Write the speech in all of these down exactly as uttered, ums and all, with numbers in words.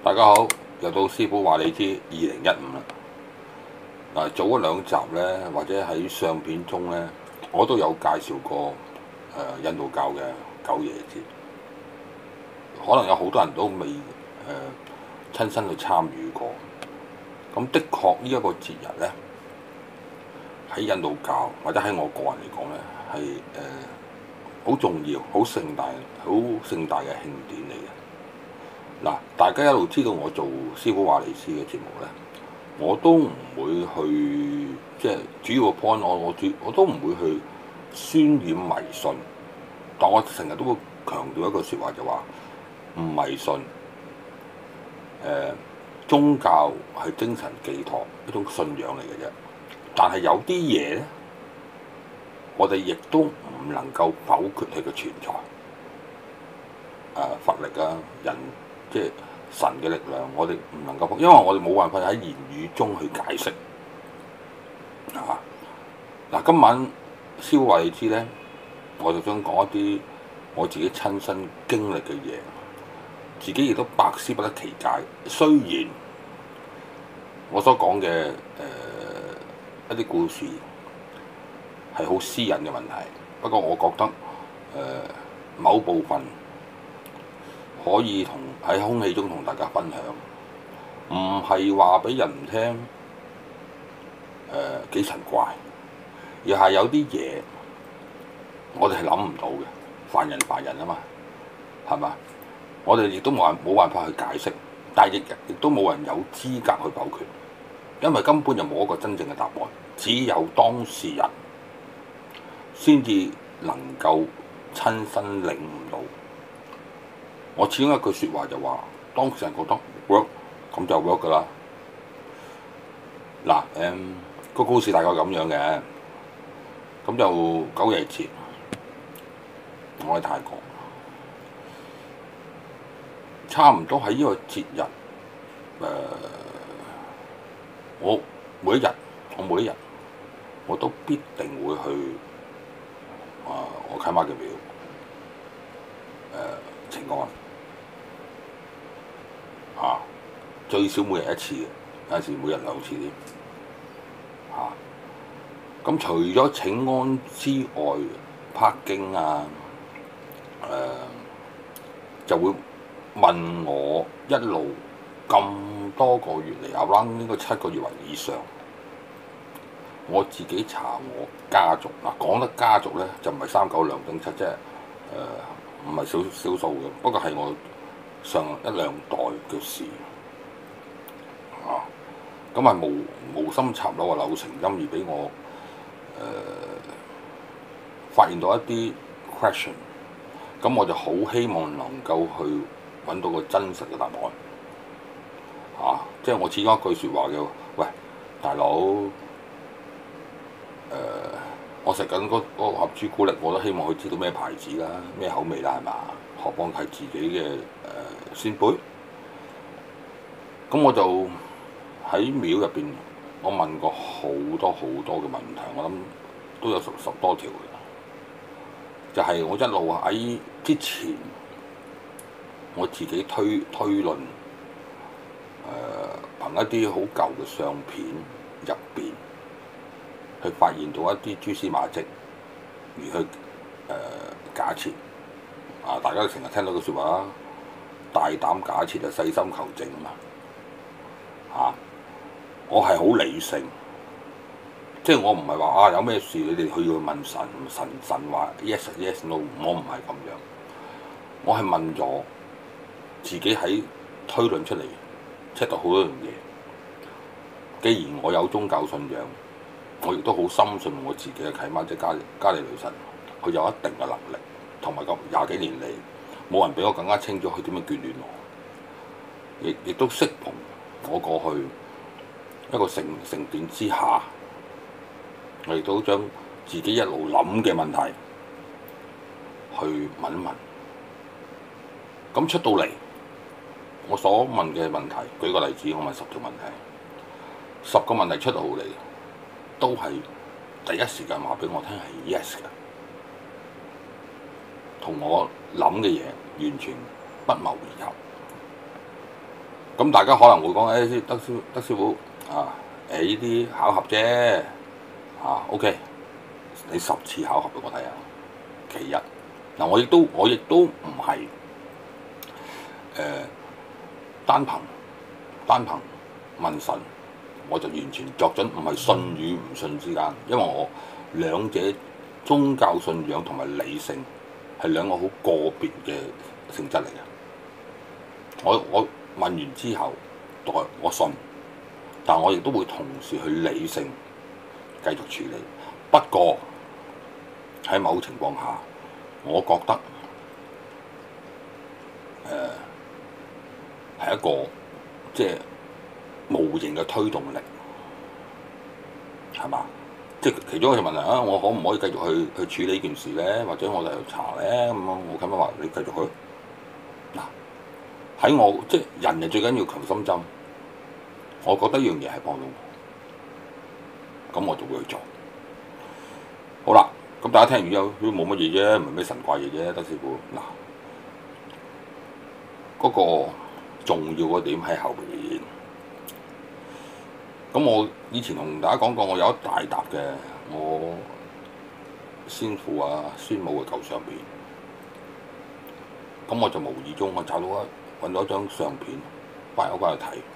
大家好，又到師傅話你知二零一五啦。嗱，早嗰兩集呢，或者喺相片中呢，我都有介紹過誒、呃、印度教嘅九夜節。可能有好多人都未誒、呃、親身去參與過。咁的確呢一個節日呢，喺印度教或者喺我個人嚟講呢，係誒好重要、好盛大、好盛大嘅慶典嚟嘅。嗱，大家一路知道我做師傅話你知嘅節目呢，我都唔會去即係主要個 point，我我主我都唔會去渲染迷信，但我成日都會強調一句説話，就話唔迷信。誒、呃，宗教係精神寄託，一種信仰嚟嘅啫。但係有啲嘢呢，我哋亦都唔能夠否決佢嘅存在。誒、呃，佛力啊，人。即係神嘅力量，我哋唔能夠，因為我哋冇辦法喺言語中去解釋。啊，嗱，今晚師傅話你知呢，我就想講一啲我自己親身經歷嘅嘢，自己亦都百思不得其解。雖然我所講嘅誒一啲故事係好私隱嘅問題，不過我覺得誒、呃、某部分可以同喺空氣中同大家分享，唔係話俾人聽誒幾神怪，而係有啲嘢我哋係諗唔到嘅，凡人凡人啊嘛，係嘛？我哋亦都冇冇辦法去解釋，但係亦亦都冇人有資格去否決，因為根本就冇一個真正嘅答案，只有當事人先至能夠親身領悟到。我始終一句説話就話，當事人覺得 work， 咁就 work 噶啦。嗱，誒、嗯、個故事大概咁樣嘅，咁就九夜節，我喺泰國，差唔多喺呢個節日，誒、呃，我每一日，我每一日，我都必定會去啊、呃，我契媽嘅廟，誒、呃，請安。啊，最少每日一次嘅，有陣時每日兩次添。嚇、啊，咁除咗請安之外，拍經啊，誒、呃、就會問我一路咁多個月嚟，around應該七個月或以上，我自己查我家族嗱，講得家族咧就唔係三九兩丁七，即係誒唔係少少數嘅，不過係我上一兩代嘅事，啊，咁係無無心插柳啊，柳成蔭而俾我誒、呃、發現到一啲 question，咁我就好希望能夠去揾到個真實嘅答案，啊，即係我始終一句説話嘅，喂，大佬，誒、呃，我食緊嗰嗰盒朱古力，我都希望佢知道咩牌子啦，咩口味啦，係嘛？何況係自己嘅誒、呃、先輩，咁我就喺廟入邊，我問過好多好多嘅問題，我諗都有十十多條嘅，就係、是、我一路喺之前，我自己推推論，誒、呃、憑一啲好舊嘅相片入邊，去發現到一啲蛛絲馬跡，而去誒、呃、假設。啊！大家都成日聽到句説話啦，大膽假設就細心求證啊嘛。嚇！我係好理性，即係我唔係話啊有咩事你哋去去問神，神神話 yes yes no， 我唔係咁樣。我係問咗自己喺推論出嚟，check 到好多樣嘢。既然我有宗教信仰，我亦都好深信我自己嘅契媽即係加加利女神，佢有一定嘅能力。同埋咁廿幾年嚟，冇人比我更加清楚佢點樣眷戀我，亦亦都適逢我過去一個盛盛典之下，我亦都將自己一路諗嘅問題去問一問。咁出到嚟，我所問嘅問題，舉個例子，我問十條問題，十個問題出到嚟都係第一時間話俾我聽係 yes 嘅。同我諗嘅嘢完全不謀而合， 咁大家可能會講，誒、哎、德師德師傅啊，誒呢啲巧合啫，啊 OK，你十次巧合俾我睇下。其一，嗱我亦都我亦都唔係誒單憑單憑問神，我就完全作準，唔係信與唔信之間，因為我兩者宗教信仰同埋理性係兩個好個別嘅性質嚟嘅。我我問完之後，代我信，但我亦都會同時去理性繼續處理。不過喺某情況下，我覺得誒係、呃、一個即係無形嘅推動力，係嘛？即係其中一個問題啊，我可唔可以繼續去去處理呢件事咧？或者我哋去查咧？咁樣我咁樣話，你繼續去嗱。喺我即係人係最緊要強心針，我覺得呢樣嘢係幫到我，咁我就會去做。好啦，咁大家聽完之後都冇乜嘢啫，唔係咩神怪嘢啫，德師傅嗱，嗰、那個重要嘅點喺後邊。咁我以前同大家講過，我有一大沓嘅我先父啊、孫母嘅舊相片，咁我就無意中我找到一揾到一張相片，翻屋企去睇，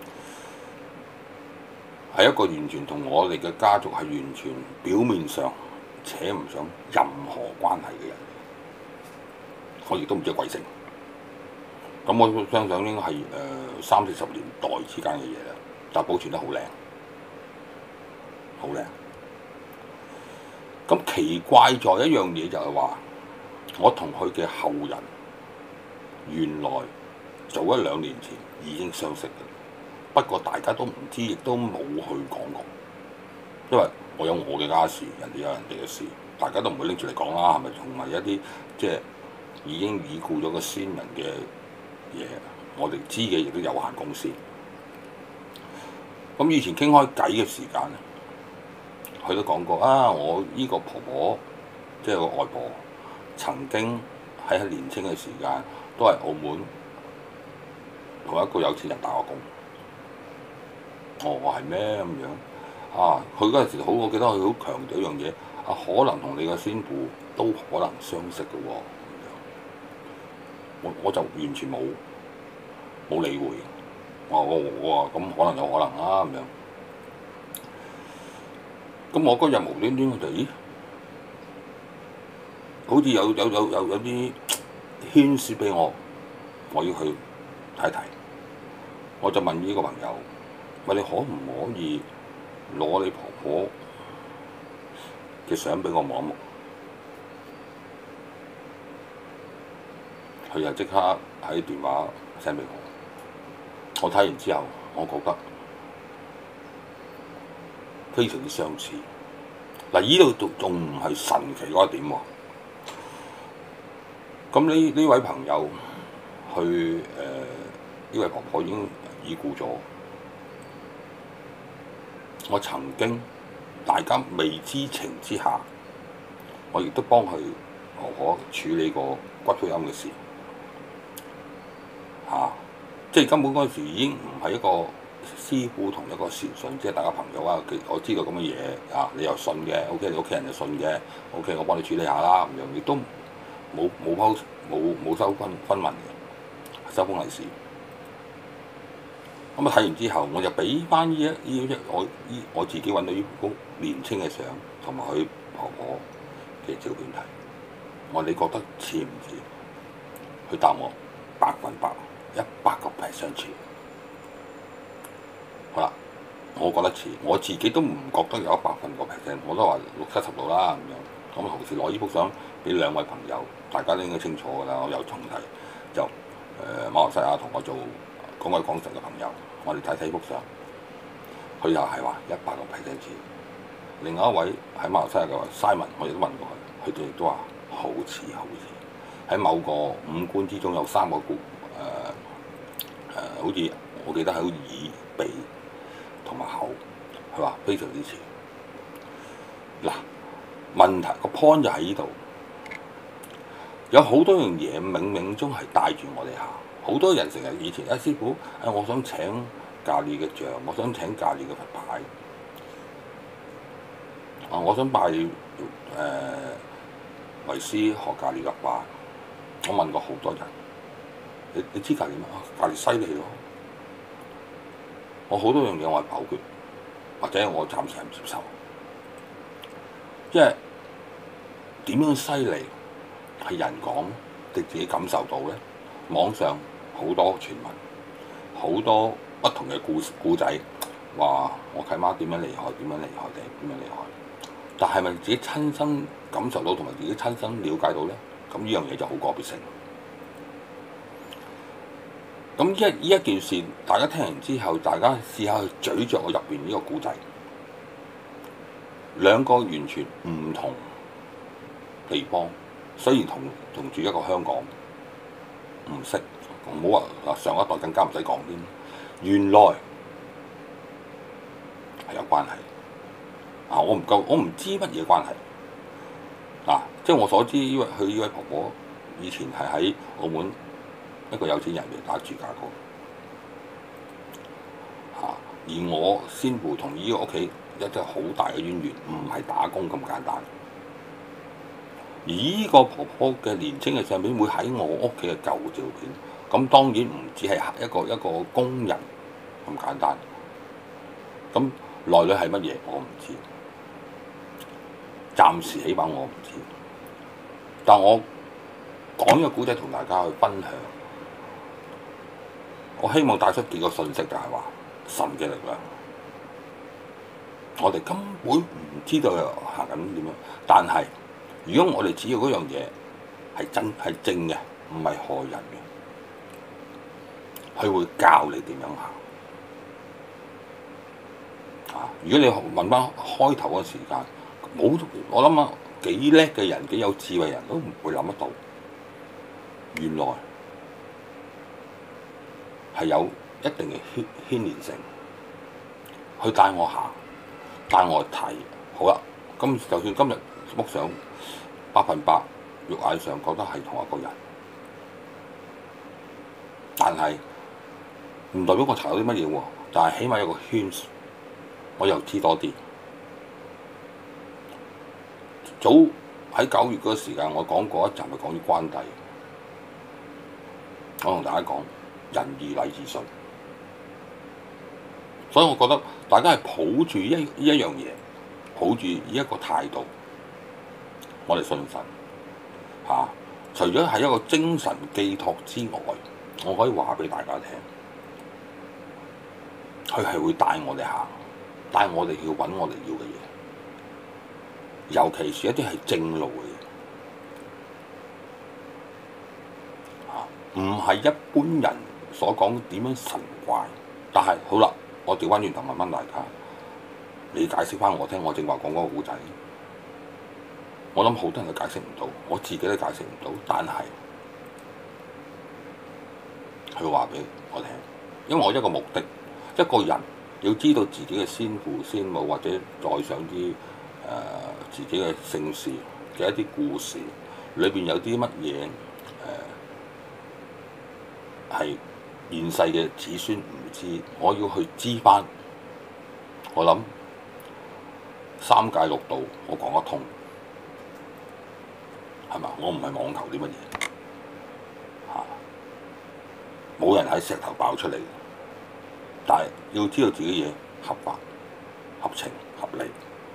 係一個完全同我哋嘅家族係完全表面上扯唔上任何關係嘅人，我亦都唔知貴姓。咁我相信應該係誒三四十年代之間嘅嘢啦，但係保存得好靚，好靚。咁奇怪在一樣嘢就係話，我同佢嘅後人原來早一兩年前已經相識嘅，不過大家都唔知，亦都冇去講過，因為我有我嘅家事，人哋有人哋嘅事，大家都唔會拎住嚟講啦，係咪？同埋一啲即係已經已故咗嘅先人嘅嘢，我哋知嘅亦都有限公司。咁以前傾開偈嘅時間，佢都講過啊，我呢個婆婆即係個外婆，曾經喺年青嘅時間都係澳門同一個有錢人打過工。哦，我係咩咁樣啊？佢嗰陣時好，我記得佢好強調一樣嘢啊，可能同你嘅先父都可能相識嘅喎。我我就完全冇冇理會。我我我話咁可能有可能啦咁樣。咁我嗰日無端端我就咦，好似有有有有有啲牽涉俾我，我要去睇睇。我就問呢個朋友：喂，你可唔可以攞你婆婆嘅相俾我望一望？佢就即刻喺電話 send 俾我。我睇完之後，我覺得非常之相似。嗱，呢度仲唔係神奇嗰一點喎？咁呢呢位朋友，佢誒呢位婆婆已經已故咗。我曾經大家未知情之下，我亦都幫佢婆婆處理過骨灰龕嘅事。嚇、啊！即係根本嗰陣時已經唔係一個師傅同一個善信，即係大家朋友啊。我知道咁嘅嘢啊，你又信嘅 ，OK， 你屋企人又信嘅 ，OK， 我幫你處理下啦，咁樣亦都冇冇拋冇冇收分分文嘅，收封利是。咁啊睇完之後，我就俾翻呢一呢一我呢我自己揾到呢幅年青嘅相，同埋佢婆婆嘅照片睇。我你覺得似唔似？佢答我百分百。一百個 percent 似，好啦，我覺得似，我自己都唔覺得有一百分個 percent，我都話六七十度啦咁樣。咁同時攞呢幅相俾兩位朋友，大家都應該清楚㗎啦。我有重提，就誒、呃、馬來西亞同我做港外港神嘅朋友，我哋睇睇幅相，佢又係話一百個 percent 似。另外一位喺馬來西亞嘅 Simon，我亦都問過佢，佢哋亦都話好似好似喺某個五官之中有三個骨。誒誒、呃，好似我記得係好耳鼻同埋口，佢話非常之似。嗱，問題個 point 就喺呢度，有好多樣嘢冥冥中係帶住我哋行， 好多人成日以前啊，師傅啊，我想請咖喱嘅像，我想請咖喱嘅佛牌，啊，我想拜誒、呃、為師學咖喱嘅法。我問過好多人，你你知咖喱咩？咖喱犀利咯！我好多樣嘢我係否決，或者我暫時係唔接受，因為點樣犀利係人講，你自己感受到咧。網上好多傳聞，好多不同嘅故故仔，話我契媽點樣厲害，點樣厲害定點樣厲害，但係咪自己親身感受到同埋自己親身了解到咧？咁呢樣嘢就好個別性。咁呢一呢一件事，大家聽完之後，大家試下去咀嚼我入邊呢個故仔，兩個完全唔同地方，雖然同同住一個香港，唔識，唔好話嗱上一代更加唔使講添，原來係有關係。啊，我唔夠，我唔知乜嘢關係。嗱、啊，即係我所知，呢位佢呢位婆婆以前係喺澳門一個有錢人嚟打住家過，嚇、啊。而我先父同呢個屋企一隻好大嘅淵源，唔係打工咁簡單。而呢個婆婆嘅年青嘅相片會喺我屋企嘅舊照片，咁當然唔只係一個一個工人咁簡單。咁內裏係乜嘢我唔知，暫時起碼我唔知。但我講呢個古仔同大家去分享，我希望帶出幾個信息，就係話神嘅力量。我哋根本唔知道行緊點樣，但係如果我哋只要嗰樣嘢係真係正嘅，唔係害人嘅，佢會教你點樣行。啊！如果你問翻開頭嘅時間，冇我諗啊，幾叻嘅人、幾有智慧人都唔會諗得到，原來係有一定嘅牽牽連性，去帶我行，帶我睇。好啦，咁就算今日幅相百分百肉眼上覺得係同一個人，但係唔代表我查到啲乜嘢喎。但係起碼有個圈，我又知多啲。早喺九月嗰個時間，我講過一集係講於關帝。我同大家講仁義禮智信，所以我覺得大家係抱住一呢一樣嘢，抱住呢一個態度，我哋信神嚇、啊。除咗係一個精神寄託之外，我可以話俾大家聽，佢係會帶我哋行，帶我哋要揾我哋要嘅嘢。尤其是一啲係正路嘅嘢，唔係一般人所講點樣神怪。但係好啦，我調翻轉頭問翻大家，你解釋翻我聽，我正話講嗰個故仔，我諗好多人都解釋唔到，我自己都解釋唔到。但係佢話俾我聽，因為我一個目的，一個人要知道自己嘅先父先母，或者再上啲。誒、呃、自己嘅姓氏嘅一啲故事，裏邊有啲乜嘢誒係現世嘅子孫唔知，我要去知翻。我諗三界六道我講得通，係嘛？我唔係妄求啲乜嘢嚇，冇人喺石頭爆出嚟，但係要知道自己嘢合法、合情、合理。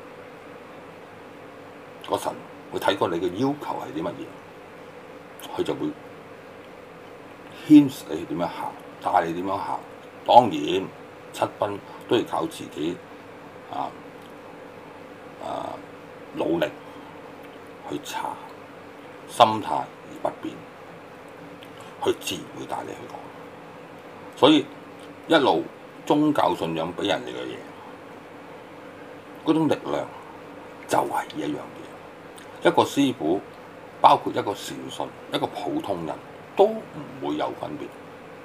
個神會睇過你嘅要求係啲乜嘢，佢就會牽涉你點樣行，帶你點樣行。當然七分都要靠自己啊啊努力去查，心態而不變，佢自然會帶你去講。所以一路宗教信仰俾人哋嘅嘢，嗰種力量就係呢一樣嘢。一個師傅，包括一個善信，一個普通人都唔會有分別。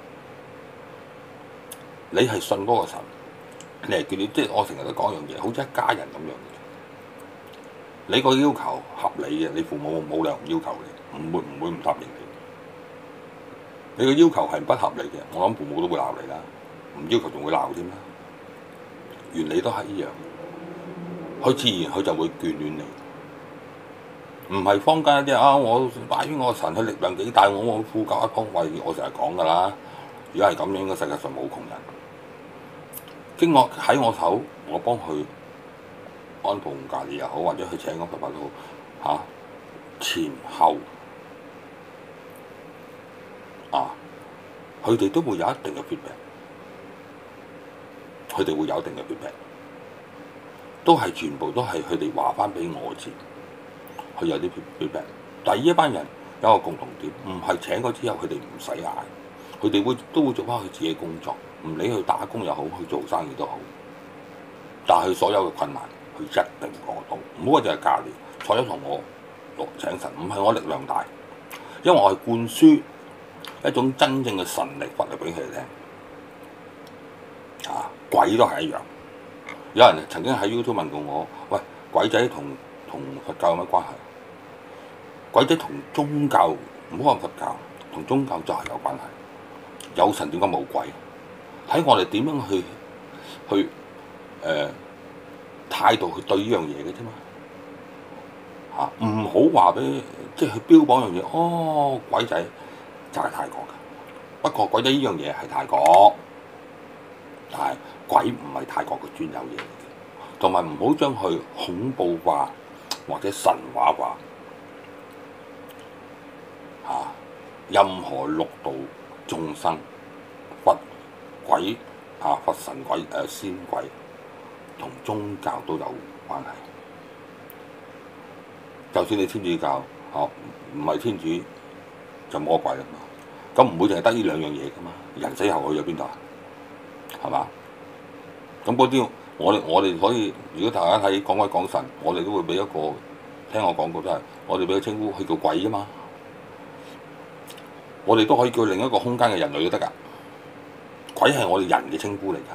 你係信嗰個神，你係叫你，即係我成日都講一樣嘢，好似一家人咁樣嘅。你個要求合理嘅，你父母冇理由要求你，唔會唔會唔答應你嘅要求係不合理嘅，我諗父母都會鬧你啦，唔要求仲會鬧添啦。原理都係一樣，佢自然佢就會眷戀你。唔係坊間一啲啊！我拜於我神，佢力量幾大，我我富甲一方。喂，我成日講㗎啦。如果係咁樣，應該世界上冇窮人。經我喺我手，我幫佢安奉隔離又好，或者去請個佛法都好嚇、啊，前後啊，佢哋都會有一定嘅 feedback，佢哋會有一定嘅 feedback，都係全部都係佢哋話翻俾我知。佢有啲 feedback，但係呢一班人有一個共同點，唔係請過之後佢哋唔使嗌，佢哋會都會做翻佢自己嘅工作，唔理佢打工又好，去做生意都好。但係佢所有嘅困難，佢一定過到。唔好話就係價廉，所有同我落請神，唔係我力量大，因為我係灌輸一種真正嘅神力法嚟俾佢哋聽。啊，鬼都係一樣。有人曾經喺 YouTube 問過我：喂，鬼仔同同佛教有乜關係？鬼仔同宗教，唔好話佛教，同宗教就係有關係。有神點解冇鬼？睇我哋點樣去去誒、呃、態度去對呢樣嘢嘅啫嘛嚇，唔好話俾即係去標榜樣嘢。哦，鬼仔就係泰國嘅，不過鬼仔呢樣嘢係泰國，但係鬼唔係泰國嘅專有嘢嚟嘅，同埋唔好將佢恐怖化或者神話化。啊！任何六道眾生、佛鬼啊、佛神鬼誒、呃、仙鬼，同宗教都有關係。就算你天主教，哦唔係天主就魔鬼啦嘛。咁唔會淨係得呢兩樣嘢噶嘛？人死後去咗邊度啊？係嘛？咁嗰啲我哋我哋可以，如果大家睇講鬼講神，我哋都會俾一個聽我講過都係，我哋俾個稱呼佢叫鬼啫嘛。我哋都可以叫另一個空間嘅人類都得㗎，鬼係我哋人嘅稱呼嚟㗎，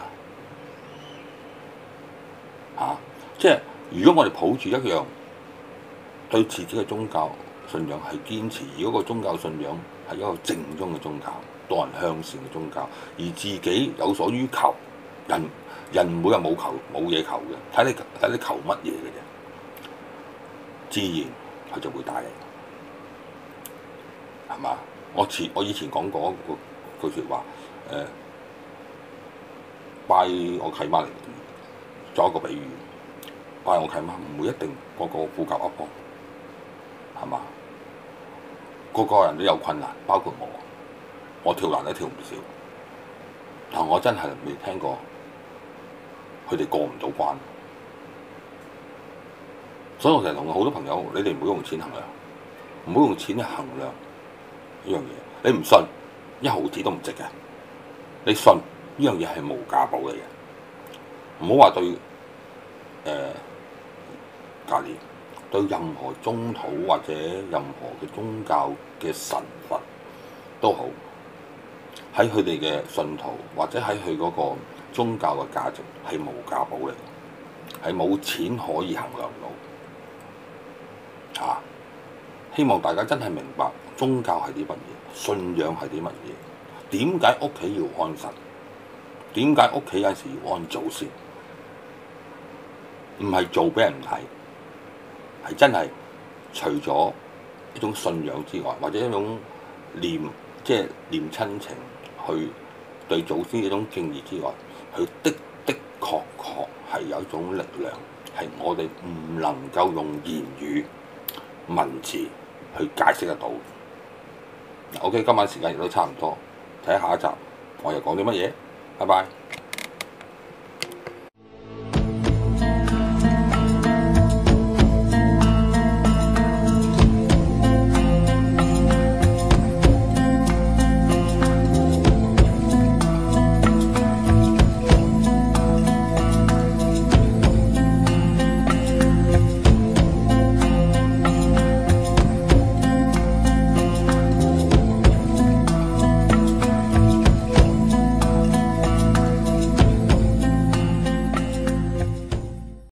嚇、啊！即係如果我哋抱住一樣對自己嘅宗教信仰係堅持，如果個宗教信仰係一個正宗嘅宗教，多人向善嘅宗教，而自己有所於求，人人唔會話冇求冇嘢求嘅，睇你睇你求乜嘢嘅啫，自然佢就會帶嚟，係嘛？我前我以前講過一句説話，誒、呃、拜我契媽嚟做一個比喻，拜我契媽唔會一定個個富甲一方，係嘛？個個人都有困難，包括我，我跳欄都跳唔少，但我真係未聽過佢哋過唔到關，所以我成日同好多朋友，你哋唔好用錢衡量，唔好用錢去衡量。呢樣嘢你唔信，一毫子都唔值嘅。你信呢樣嘢係無價寶嚟嘅，唔好話對誒隔離對任何宗土或者任何嘅宗教嘅神佛都好，喺佢哋嘅信徒或者喺佢嗰個宗教嘅價值係無價寶嚟嘅，係冇錢可以衡量到。啊！希望大家真係明白宗教係啲乜嘢，信仰係啲乜嘢，點解屋企要安神，點解屋企有陣時要安祖先，唔係做俾人睇，係真係除咗一種信仰之外，或者一種念即係念親情，去對祖先一種敬意之外，佢的的確確係有一種力量，係我哋唔能夠用言語文字去解釋得到。OK，今晚時間亦都差唔多，睇下下一集我又講啲乜嘢，拜拜。